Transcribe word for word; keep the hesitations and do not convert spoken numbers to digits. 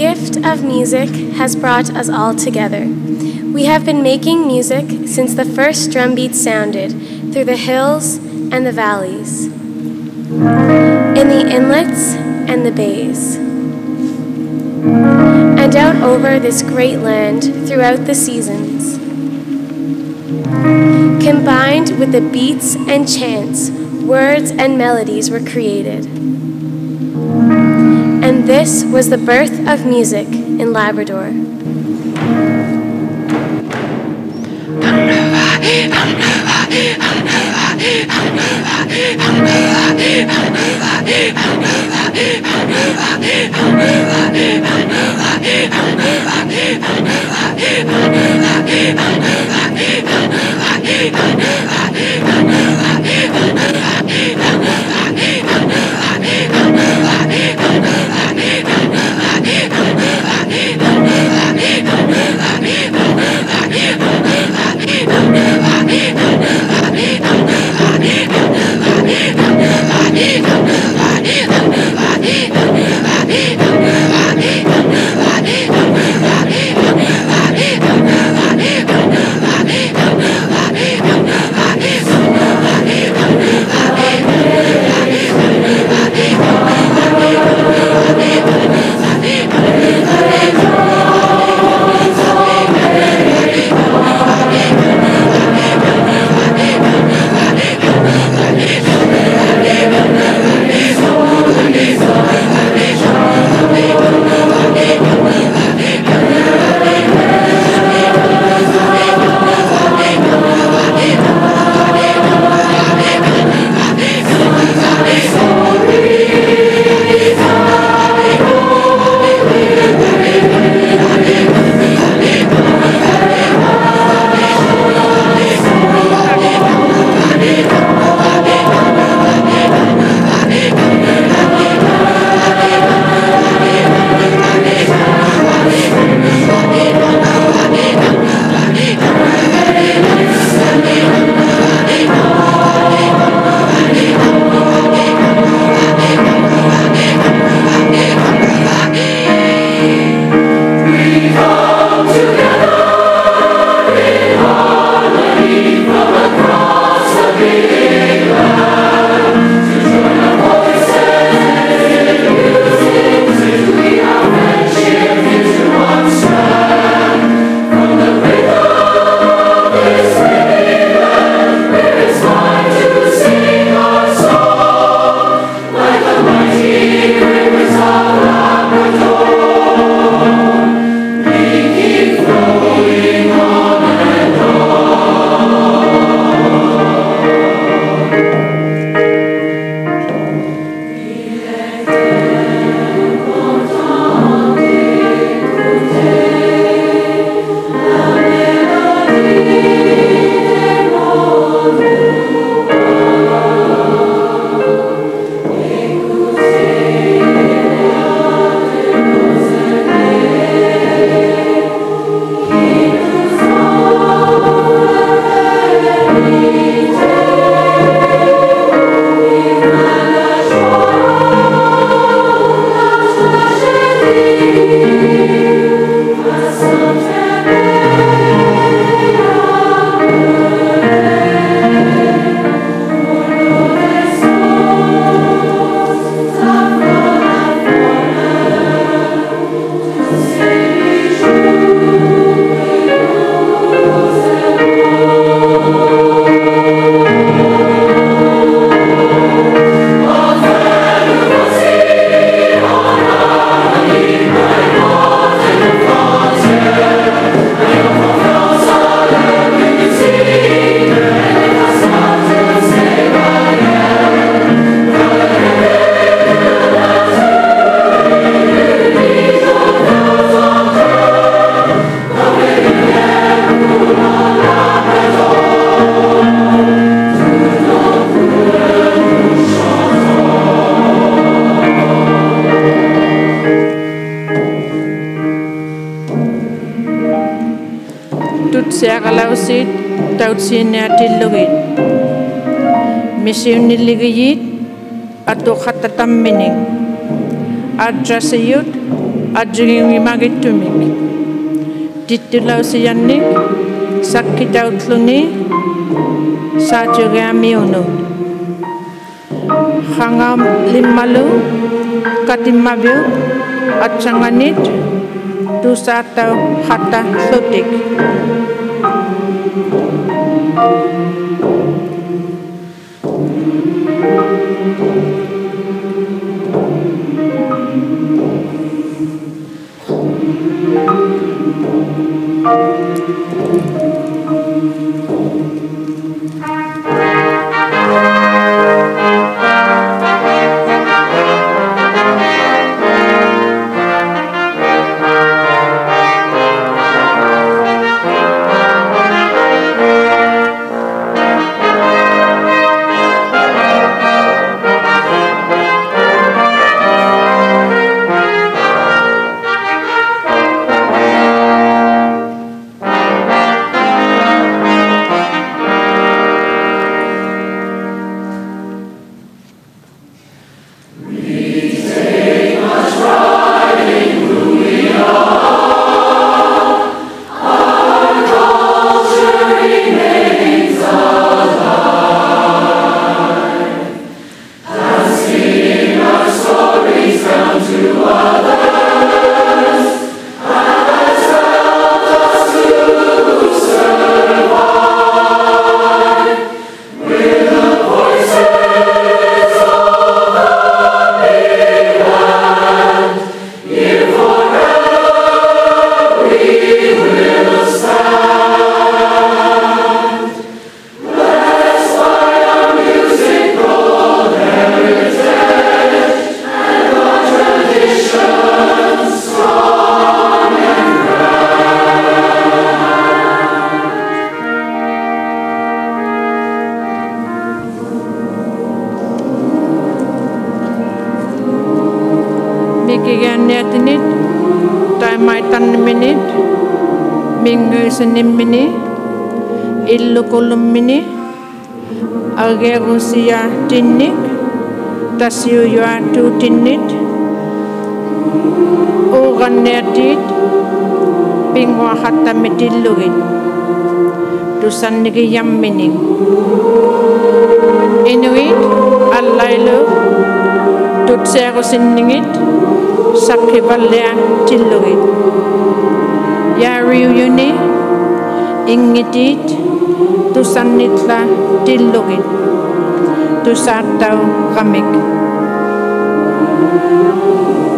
gift of music has brought us all together. We have been making music since the first drum beat sounded through the hills and the valleys, in the inlets and the bays, and out over this great land throughout the seasons. Combined with the beats and chants, words and melodies were created. And this was the birth of music in Labrador. Siakalausit tautsinniatilugit misiunniligiyit atuqhattatamminik adrasiyut adjungi magitumik titulaw siyanik sakitaw tluni sa jogami ono hangam limalu katimabyo at sanganit tusataw hata sotik Kiganiatinit, taimaitan minit, minggu senim mini, illu kolum mini, agerusia tinik, tasiu yuatu tinit, oganiatit, pingwa hatta mitilugit, tusan nigi yam mining. Inuit, alailu, tutsero siningit, sakhibalya tillugit yariu yuni ingitit tusannitla tillugit tusataw kamik